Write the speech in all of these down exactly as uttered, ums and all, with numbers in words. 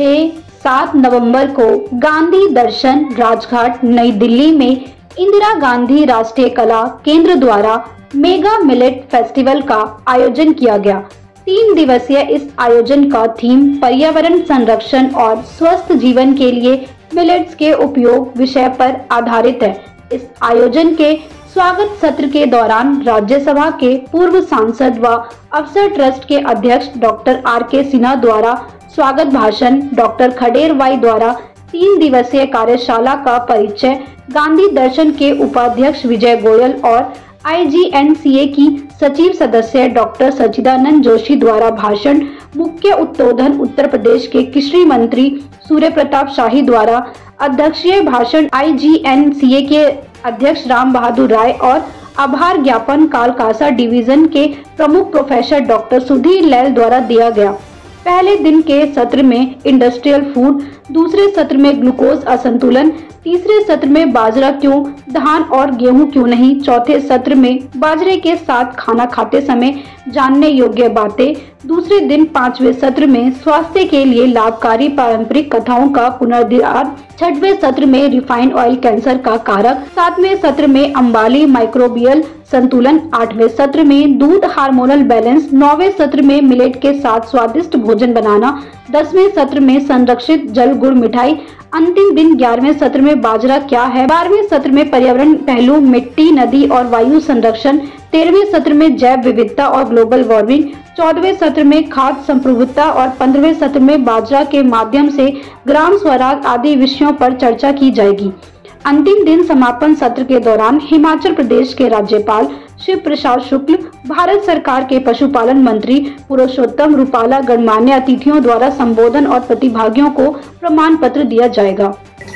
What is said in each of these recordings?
छह सात नवंबर को गांधी दर्शन राजघाट नई दिल्ली में इंदिरा गांधी राष्ट्रीय कला केंद्र द्वारा मेगा मिलेट फेस्टिवल का आयोजन किया गया। तीन दिवसीय इस आयोजन का थीम पर्यावरण संरक्षण और स्वस्थ जीवन के लिए मिलेट्स के उपयोग विषय पर आधारित है। इस आयोजन के स्वागत सत्र के दौरान राज्यसभा के पूर्व सांसद व अफसर ट्रस्ट के अध्यक्ष डॉक्टर आर के सिन्हा द्वारा स्वागत भाषण, डॉक्टर खडेर वाई द्वारा तीन दिवसीय कार्यशाला का परिचय, गांधी दर्शन के उपाध्यक्ष विजय गोयल और आई जी एन सी ए की सचिव सदस्य डॉक्टर सच्चिदानंद जोशी द्वारा भाषण, मुख्य उद्बोधन उत्तर प्रदेश के कृषि मंत्री सूर्य प्रताप शाही द्वारा अध्यक्षीय भाषण, आई जी एन सी ए के अध्यक्ष राम बहादुर राय और आभार ज्ञापन कालकासा डिवीजन के प्रमुख प्रोफेसर डॉक्टर सुधीर लैल द्वारा दिया गया। पहले दिन के सत्र में इंडस्ट्रियल फूड, दूसरे सत्र में ग्लूकोज असंतुलन, तीसरे सत्र में बाजरा क्यों, धान और गेहूं क्यों नहीं, चौथे सत्र में बाजरे के साथ खाना खाते समय जानने योग्य बातें, दूसरे दिन पांचवें सत्र में स्वास्थ्य के लिए लाभकारी पारंपरिक कथाओं का पुनरुद्धार, छठवें सत्र में रिफाइंड ऑयल कैंसर का कारक, सातवें सत्र में अंबाली माइक्रोबियल संतुलन, आठवें सत्र में दूध हार्मोनल बैलेंस, नौवें सत्र में मिलेट के साथ स्वादिष्ट भोजन बनाना, दसवें सत्र में संरक्षित जल गुड़ मिठाई, अंतिम दिन ग्यारहवें सत्र में बाजरा क्या है, बारहवें सत्र में पर्यावरण पहलू, मिट्टी, नदी और वायु संरक्षण, तेरहवें सत्र में जैव विविधता और ग्लोबल वार्मिंग, चौदहवें सत्र में खाद्य संप्रभुता और पंद्रहवें सत्र में बाजरा के माध्यम से ग्राम स्वराज आदि विषयों पर चर्चा की जाएगी। अंतिम दिन समापन सत्र के दौरान हिमाचल प्रदेश के राज्यपाल शिव प्रसाद शुक्ल, भारत सरकार के पशुपालन मंत्री पुरुषोत्तम रूपाला गणमान्य अतिथियों द्वारा संबोधन और प्रतिभागियों को प्रमाण पत्र दिया जाएगा।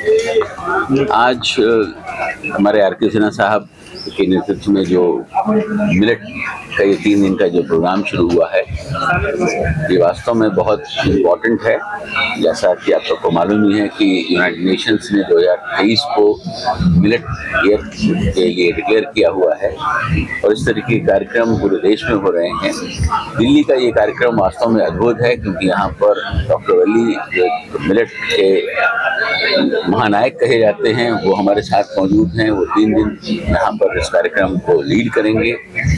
आज हमारे आर के सिन्हा साहब के नेतृत्व में जो मिलेट का ये तीन दिन का जो प्रोग्राम शुरू हुआ है, ये वास्तव में बहुत इम्पोर्टेंट है। जैसा कि आप सबको मालूम ही है कि यूनाइटेड नेशंस ने दो हज़ार तेईस को मिलेट ईयर के लिए डिक्लेयर किया हुआ है और इस तरीके के कार्यक्रम पूरे देश में हो रहे हैं। दिल्ली का ये कार्यक्रम वास्तव में अद्भुत है क्योंकि यहाँ पर डॉक्टर वली जो मिलेट के महानायक कहे जाते हैं वो हमारे साथ मौजूद हैं। वो तीन दिन यहाँ पर इस कार्यक्रम को लीड करेंगे।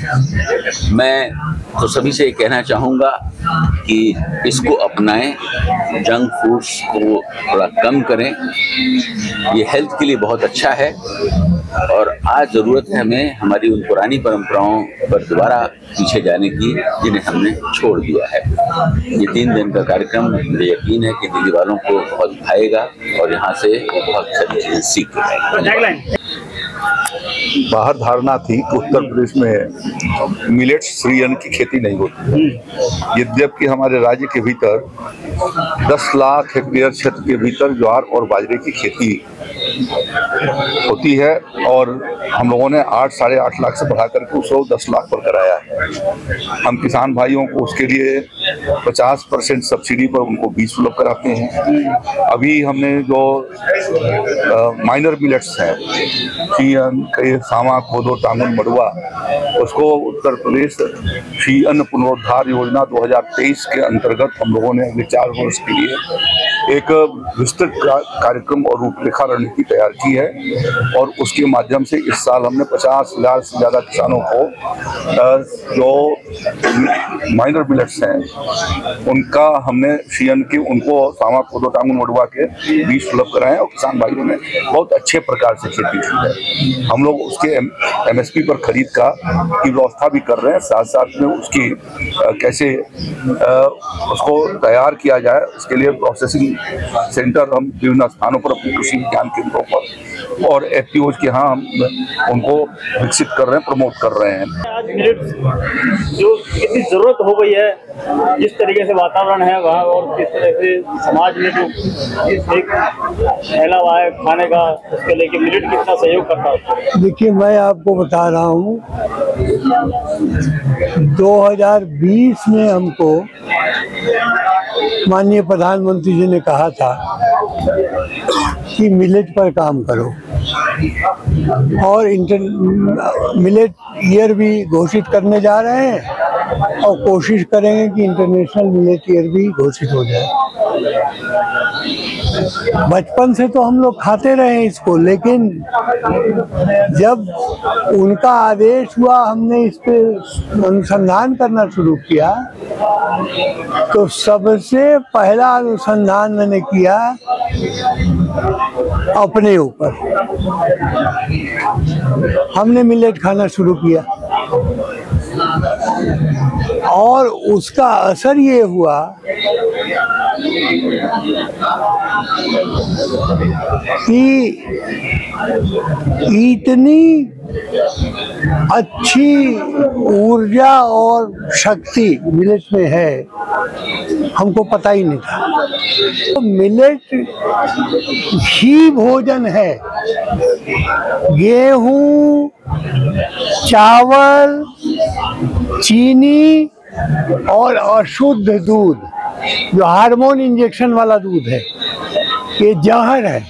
मैं तो सभी से कहना चाहूँगा कि इसको अपनाएं, जंक फूड्स को थोड़ा कम करें, ये हेल्थ के लिए बहुत अच्छा है और आज ज़रूरत है हमें हमारी उन पुरानी परंपराओं पर दोबारा पीछे जाने की जिन्हें हमने छोड़ दिया है। ये तीन दिन का कार्यक्रम मुझे यकीन है कि दिल्ली वालों को बहुत भाएगा और यहाँ से बहुत सारी चीज़ें सीख पाएंगे। बाहर धारणा थी कि उत्तर प्रदेश में मिलेट्स श्री अन्न की खेती नहीं होती है, यद्यपि हमारे राज्य के भीतर दस लाख हेक्टेयर क्षेत्र के भीतर ज्वार और बाजरे की खेती होती है और हम लोगों ने आठ साढ़े आठ लाख से बढ़ा करके उसको दस लाख पर कराया है। हम किसान भाइयों को उसके लिए पचास परसेंट सब्सिडी पर उनको बीज सुलभ कराते हैं। अभी हमने जो माइनर मिलेट्स हैं, सामा, कोदो, टांगुन, मड़ुआ, उसको उत्तर प्रदेश श्री अन्न पुनरुद्धार योजना दो हज़ार तेईस के अंतर्गत हम लोगों ने अगले चार वर्ष के लिए एक विस्तृत कार्यक्रम और रूपरेखा रणनीति तैयार की है और उसके माध्यम से इस साल हमने पचास लाख से ज़्यादा किसानों को जो माइनर मिलेट्स हैं उनका हमने श्री अन्न के उनको सामा, कोदो, टांगुन, मड़ुआ के बीज सुलभ कराए और किसान भाइयों ने बहुत अच्छे प्रकार से खेती की है। हम लोग उसके एम एस पी पर खरीद का की व्यवस्था भी कर रहे हैं, साथ साथ में उसकी आ, कैसे आ, उसको तैयार किया जाए उसके लिए प्रोसेसिंग सेंटर हम विभिन्न स्थानों पर अपने कृषि विज्ञान केंद्रों पर और एफ पी ओज के यहाँ हम उनको विकसित कर रहे हैं, प्रमोट कर रहे हैं। आज मिलेट जो कितनी जरूरत हो गई है, जिस तरीके से वातावरण है वहाँ और किस तरह से समाज में जो एक फैला हुआ है खाने का, उसके लेके मिलेट कितना सहयोग करता है। देखिए, मैं आपको बता रहा हूँ दो हज़ार बीस में हमको माननीय प्रधानमंत्री जी ने कहा था कि मिलेट पर काम करो और इंटर मिलेट ईयर भी घोषित करने जा रहे हैं और कोशिश करेंगे कि इंटरनेशनल मिलेट ईयर भी घोषित हो जाए। बचपन से तो हम लोग खाते रहे इसको, लेकिन जब उनका आदेश हुआ हमने इस पे अनुसंधान करना शुरू किया, तो सबसे पहला अनुसंधान मैंने किया अपने ऊपर। हमने मिलेट खाना शुरू किया और उसका असर ये हुआ कि इतनी अच्छी ऊर्जा और शक्ति मिलेट में है, हमको पता ही नहीं था। तो मिलेट ही भोजन है। गेहूं, चावल, चीनी और अशुद्ध दूध, जो हार्मोन इंजेक्शन वाला दूध है, ये जहर है।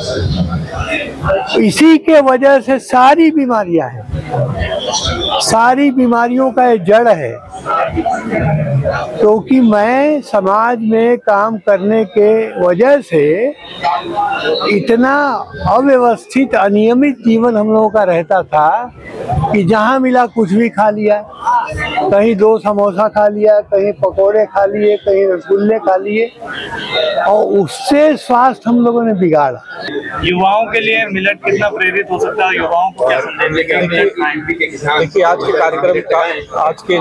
इसी के वजह से सारी बीमारियां हैं, सारी बीमारियों का ये जड़ है। क्योंकि मैं समाज में काम करने के वजह से इतना अव्यवस्थित अनियमित जीवन हम लोगों का रहता था कि जहाँ मिला कुछ भी खा लिया, कहीं दो समोसा खा लिया, कहीं पकोड़े खा लिए, कहीं रसगुल्ले खा लिए, और उससे स्वास्थ्य हम लोगों ने बिगाड़ा। युवाओं के लिए मिलेट कितना प्रेरित हो सकता है? युवाओं को क्या संदेश देंगे? देखिए, आज के कार्यक्रम का आज के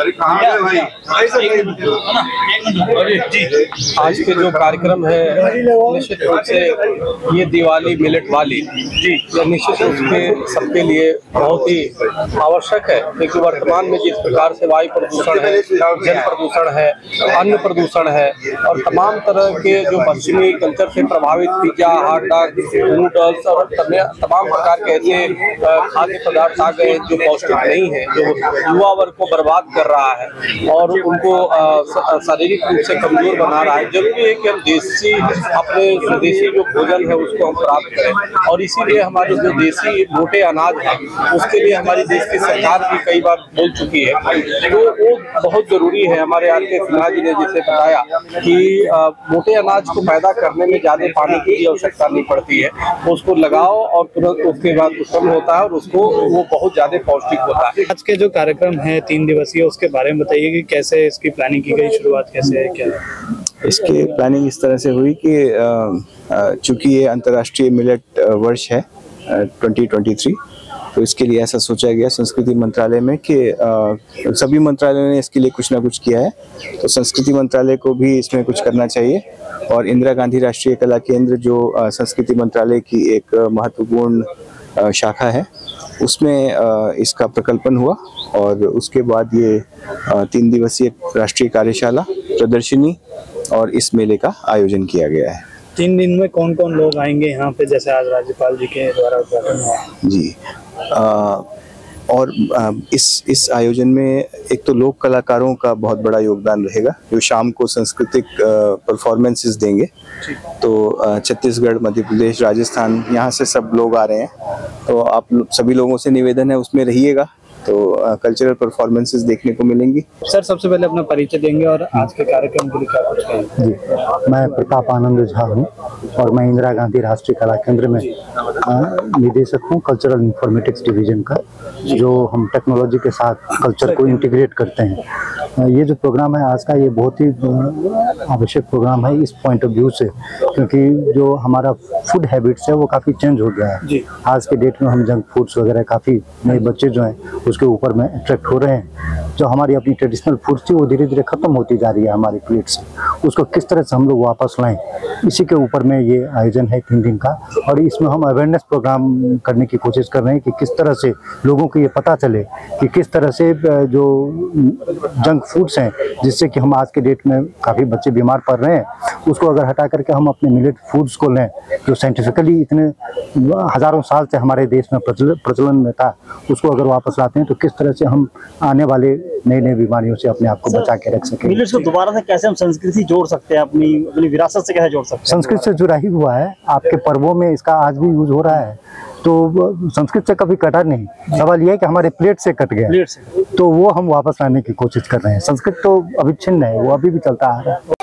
आज के जो कार्यक्रम है, निश्चित रूप से ये दिवाली मिलेट वाली जी निश्चित रूप से सबके लिए बहुत ही आवश्यक है, क्योंकि वर्तमान में जिस प्रकार से वायु प्रदूषण है, जल प्रदूषण है, अन्न प्रदूषण है, और तमाम तरह के जो पश्चिमी कल्चर से प्रभावित पिज्जा, हॉट डॉग, नूडल्स और तमाम प्रकार के ऐसे खाद्य पदार्थ आ गए जो पौष्टिक नहीं है, जो युवा वर्ग को बर्बाद कर रहा है और उनको शारीरिक रूप से कमजोर बना रहा है। जरूरी है कि हम देसी अपने स्वदेशी जो भोजन है उसको हम प्राप्त करें, और इसीलिए हमारे जो देसी मोटे अनाज है उसके लिए हमारी देश की सरकार भी कई बार बोल चुकी है, तो वो बहुत जरूरी है। हमारे आर के सिन्हा जी ने जैसे बताया कि मोटे अनाज को पैदा करने में ज्यादा पानी की आवश्यकता नहीं पड़ती है, उसको लगाओ और तुरंत उसके बाद उत्पन्न होता है और उसको वो बहुत ज्यादा पौष्टिक होता है। आज के जो कार्यक्रम है तीन दिवसीय, उसके बारे में बताइए कि कैसे इसकी प्लानिंग की गई, शुरुआत कैसे है, क्या है? इसकी प्लानिंग इस तरह से हुई कि चूंकि ये अंतर्राष्ट्रीय मिलेट वर्ष है ट्वेंटी ट्वेंटी थ्री, तो इसके लिए ऐसा सोचा गया संस्कृति मंत्रालय में कि सभी मंत्रालयों ने इसके लिए कुछ ना कुछ किया है, तो संस्कृति मंत्रालय को भी इसमें कुछ करना चाहिए। और इंदिरा गांधी राष्ट्रीय कला केंद्र जो संस्कृति मंत्रालय की एक महत्वपूर्ण शाखा है, उसमें इसका प्रकल्पन हुआ और उसके बाद ये तीन दिवसीय राष्ट्रीय कार्यशाला, प्रदर्शनी और इस मेले का आयोजन किया गया है। तीन दिन में कौन कौन लोग आएंगे यहाँ पे, जैसे आज राज्यपाल जी के द्वारा उद्घाटन हुआ? जी आ, और आ, इस इस आयोजन में एक तो लोक कलाकारों का बहुत बड़ा योगदान रहेगा, जो शाम को सांस्कृतिक परफॉर्मेंसेस देंगे। तो छत्तीसगढ़, मध्य प्रदेश, राजस्थान, यहाँ से सब लोग आ रहे हैं, तो आप सभी लोगों से निवेदन है उसमें रहिएगा, तो कल्चरल परफॉर्मेंसेस देखने को मिलेंगी। सर, सबसे पहले अपना परिचय देंगे और आज के कार्यक्रम के लिए क्या कुछ कहेंगे? जी, मैं प्रताप आनंद झा हूँ और मैं इंदिरा गांधी राष्ट्रीय कला केंद्र में निदेशक हूँ, कल्चरल इंफॉर्मेटिक्स डिवीजन का, जो हम टेक्नोलॉजी के साथ कल्चर को इंटीग्रेट करते हैं। ये जो प्रोग्राम है आज का, ये बहुत ही आवश्यक प्रोग्राम है इस पॉइंट ऑफ व्यू से, क्योंकि जो हमारा फूड हैबिट्स है वो काफ़ी चेंज हो गया है। आज के डेट में हम जंक फूड्स वगैरह, काफ़ी नए बच्चे जो हैं उसके ऊपर में अट्रैक्ट हो रहे हैं। जो हमारी अपनी ट्रेडिशनल फूड थी वो धीरे धीरे खत्म होती जा रही है हमारी प्लेट से, उसको किस तरह से हम लोग वापस लाएं, इसी के ऊपर में ये आयोजन है तीन दिन का। और इसमें हम अवेयरनेस प्रोग्राम करने की कोशिश कर रहे हैं कि किस तरह से लोगों को ये पता चले कि किस तरह से जो जंक फूड्स हैं जिससे कि हम आज के डेट में काफ़ी बच्चे बीमार पड़ रहे हैं, उसको अगर हटा करके हम अपने मिलेट फूड्स को लें, जो साइंटिफिकली इतने हज़ारों साल से हमारे देश में प्रचलन में था, उसको अगर वापस लाते हैं तो किस तरह से हम आने वाले नई नई बीमारियों से अपने आप को बचा के रख सकें। मिलेट्स को दोबारा से कैसे हम संस्कृति जोड़ सकते हैं, अपनी अपनी विरासत से कैसे जोड़ सकते हैं? संस्कृत से जुड़ा ही हुआ है, आपके पर्वों में इसका आज भी यूज हो रहा है, तो संस्कृत से कभी कटा नहीं। सवाल यह है कि हमारे प्लेट से कट गया, तो वो हम वापस लाने की कोशिश कर रहे हैं। संस्कृत तो अविच्छिन्न है, वो अभी भी चलता आ रहा है।